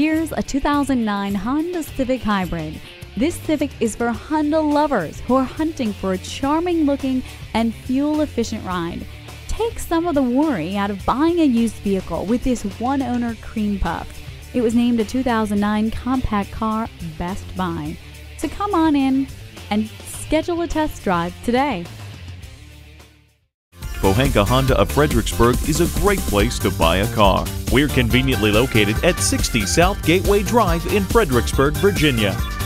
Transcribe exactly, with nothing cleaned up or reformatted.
Here's a two thousand nine Honda Civic Hybrid. This Civic is for Honda lovers who are hunting for a charming-looking and fuel-efficient ride. Take some of the worry out of buying a used vehicle with this one-owner cream puff. It was named a two thousand nine Compact Car Best Buy. So come on in and schedule a test drive today. Pohanka Honda of Fredericksburg is a great place to buy a car. We're conveniently located at sixty South Gateway Drive in Fredericksburg, Virginia.